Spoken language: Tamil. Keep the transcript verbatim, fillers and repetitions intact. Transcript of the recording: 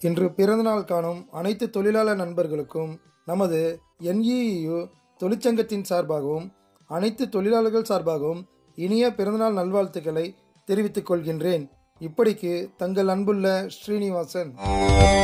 இன்று பிறந்தநாள் காணும் அனைத்து தொழிலாளர் நண்பர்களுக்கும் நமது என்இயு தொழிற்சங்கத்தின் சார்பாகவும் அனைத்து தொழிலாளர்கள் சார்பாகவும் இனிய பிறந்தநாள் நல்வாழ்த்துக்களை தெரிவித்துக் கொள்கின்றேன். இப்படிக்கு தங்கள் அன்புள்ள ஸ்ரீனிவாசன்.